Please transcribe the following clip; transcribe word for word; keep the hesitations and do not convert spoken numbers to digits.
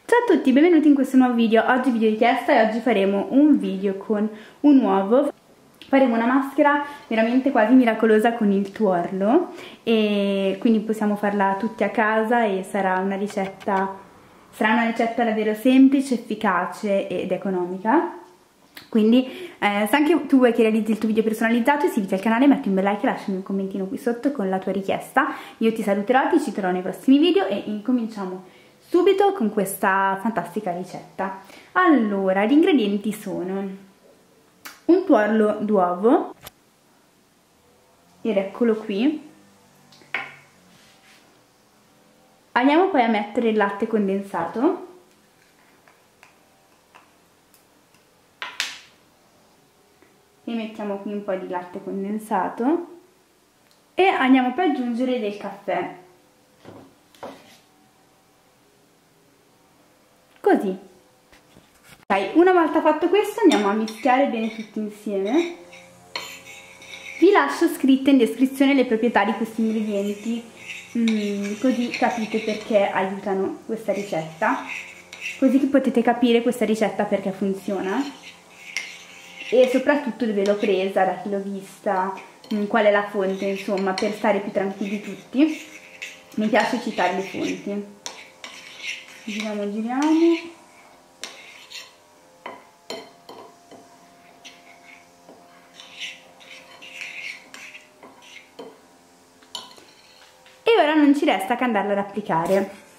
Ciao a tutti, benvenuti in questo nuovo video. Oggi video richiesta e oggi faremo un video con un uovo. Faremo una maschera veramente quasi miracolosa con il tuorlo e quindi possiamo farla tutti a casa e sarà una ricetta, sarà una ricetta davvero semplice, efficace ed economica. Quindi eh, se anche tu vuoi che realizzi il tuo video personalizzato, iscriviti al canale, metti un bel like e lasciami un commentino qui sotto con la tua richiesta. Io ti saluterò, ti citerò nei prossimi video e incominciamo subito con questa fantastica ricetta. Allora, gli ingredienti sono un tuorlo d'uovo, ed eccolo qui. Andiamo poi a mettere il latte condensato. E mettiamo qui un po' di latte condensato e andiamo poi ad aggiungere del caffè. Così. Ok, una volta fatto questo andiamo a mischiare bene tutto insieme. Vi lascio scritte in descrizione le proprietà di questi ingredienti, mm, così capite perché aiutano questa ricetta, così che potete capire questa ricetta perché funziona e soprattutto dove l'ho presa, da chi l'ho vista, mh, qual è la fonte, insomma, per stare più tranquilli tutti. Mi piace citare le fonti. Giriamo, giriamo. E ora non ci resta che andarla ad applicare.